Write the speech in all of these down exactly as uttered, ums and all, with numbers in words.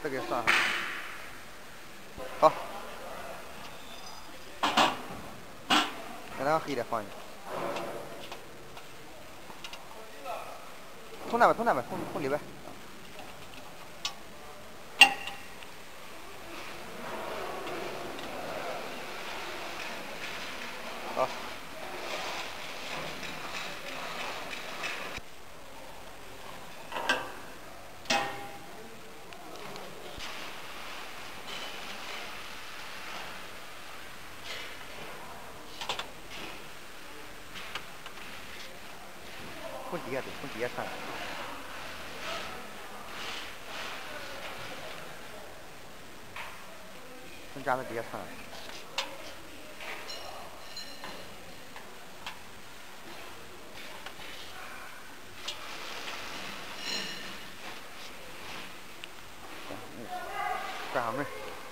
这个算了。好，把那个黑的放进去。从那边，从那边，从从里边。好。从底下对，从底下穿。从夹子底下穿。关上门。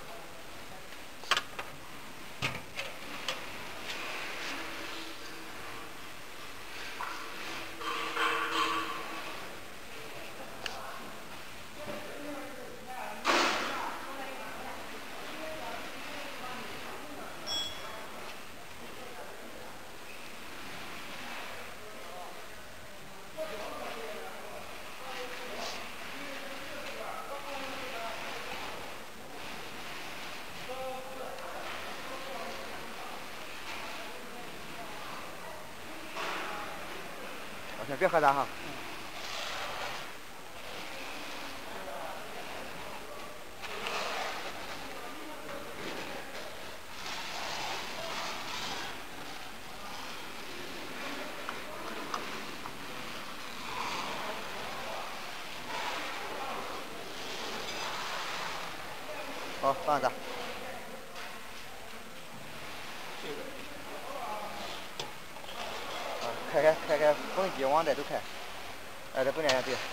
先别喝它哈。好，放这。开开开开，风机网带都开。哎，这不连对。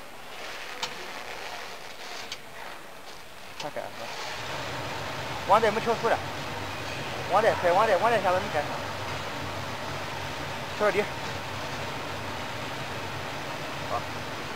全开。网带没调出来。网带开，网带网带下边没开。调底。好。